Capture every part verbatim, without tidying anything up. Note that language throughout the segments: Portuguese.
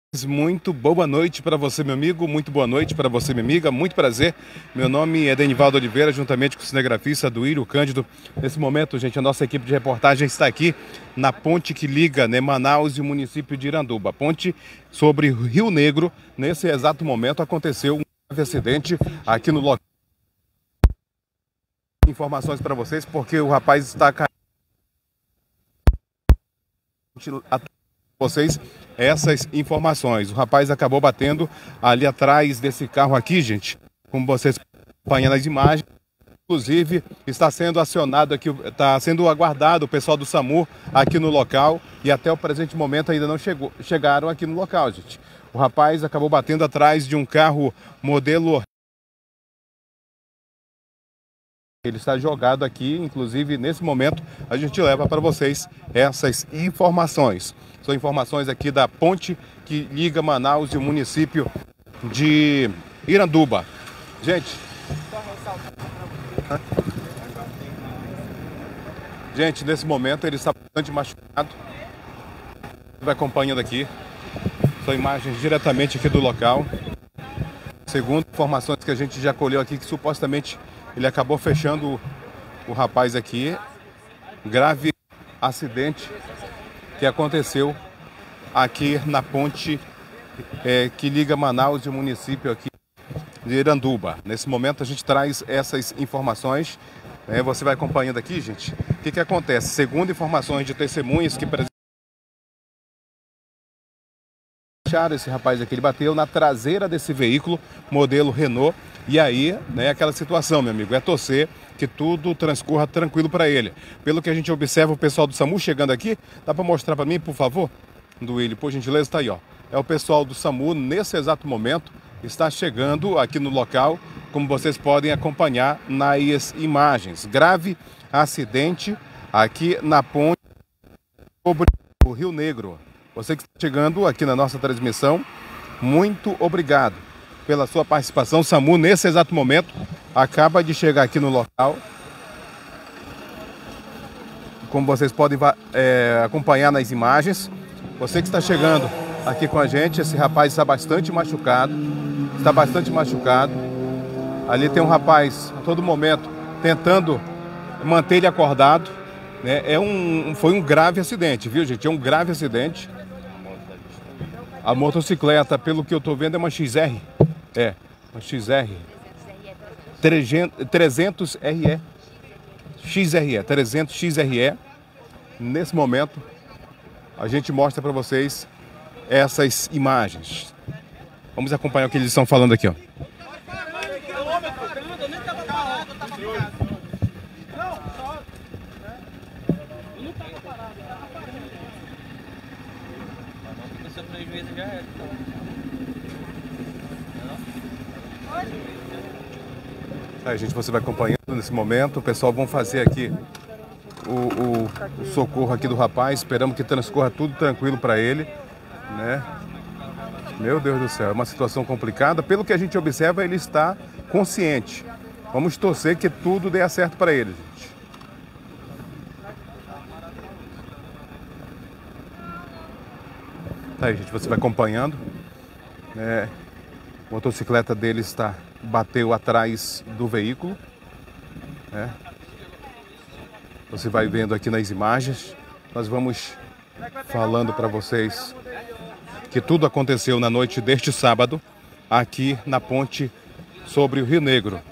Muito boa noite para você, meu amigo, muito boa noite para você, minha amiga, muito prazer. Meu nome é Denivaldo Oliveira, juntamente com o cinegrafista Duílio Cândido. Nesse momento, gente, a nossa equipe de reportagem está aqui na ponte que liga, né, Manaus e o município de Iranduba. Ponte sobre o Rio Negro. Nesse exato momento aconteceu um grave acidente aqui no local. Informações para vocês, porque o rapaz está caindo. Vocês essas informações. O rapaz acabou batendo ali atrás desse carro aqui, gente, como vocês acompanham nas imagens. Inclusive, está sendo acionado aqui, está sendo aguardado o pessoal do SAMU aqui no local e até o presente momento ainda não chegou, chegaram aqui no local, gente. O rapaz acabou batendo atrás de um carro modelo. Ele está jogado aqui, inclusive nesse momento a gente leva para vocês essas informações. São informações aqui da ponte que liga Manaus e o município de Iranduba. Gente, gente, nesse momento ele está bastante machucado. Você vai acompanhando aqui. São imagens diretamente aqui do local. Segundo informações que a gente já colheu aqui, que supostamente ele acabou fechando o, o rapaz aqui. Grave acidente que aconteceu aqui na ponte é, que liga Manaus e o município aqui de Iranduba. Nesse momento a gente traz essas informações. É, você vai acompanhando aqui, gente. O que, que acontece? Segundo informações de testemunhas que acharam esse rapaz aqui, ele bateu na traseira desse veículo, modelo Renault. E aí, né, aquela situação, meu amigo, é torcer que tudo transcorra tranquilo para ele. Pelo que a gente observa o pessoal do SAMU chegando aqui, dá para mostrar para mim, por favor? Duílio, por gentileza, está aí, ó. É o pessoal do SAMU, nesse exato momento, está chegando aqui no local, como vocês podem acompanhar nas imagens. Grave acidente aqui na ponte sobre o Rio Negro. Você que está chegando aqui na nossa transmissão, muito obrigado pela sua participação. O SAMU, nesse exato momento, acaba de chegar aqui no local. Como vocês podem é, acompanhar nas imagens. Você que está chegando aqui com a gente, esse rapaz está bastante machucado. Está bastante machucado. Ali tem um rapaz, a todo momento, tentando manter ele acordado. Né? É um, foi um grave acidente, viu, gente? É um grave acidente. A motocicleta, pelo que eu estou vendo, é uma X R. É, uma X R. trezentos R E. X R E, trezentos X R E. Nesse momento, a gente mostra para vocês essas imagens. Vamos acompanhar o que eles estão falando aqui, ó. Aí, gente, você vai acompanhando nesse momento. O pessoal vão fazer aqui o, o, o socorro aqui do rapaz. Esperamos que transcorra tudo tranquilo para ele, né? Meu Deus do céu, é uma situação complicada. Pelo que a gente observa, ele está consciente. Vamos torcer que tudo dê certo para ele, gente. Aí, gente, você vai acompanhando. É, a motocicleta dele está, bateu atrás do veículo. É. Você vai vendo aqui nas imagens. Nós vamos falando para vocês que tudo aconteceu na noite deste sábado, aqui na ponte sobre o Rio Negro.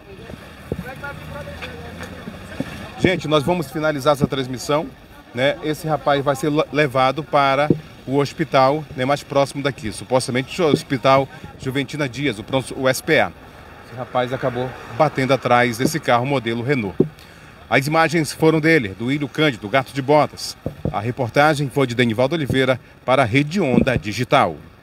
Gente, nós vamos finalizar essa transmissão, né? Esse rapaz vai ser levado para o hospital, né, mais próximo daqui, supostamente o Hospital Juventina Dias, o, o S P A. Esse rapaz acabou batendo atrás desse carro modelo Renault. As imagens foram dele, do Duílio Cândido, Gato de Botas. A reportagem foi de Denivaldo Oliveira para a Rede Onda Digital.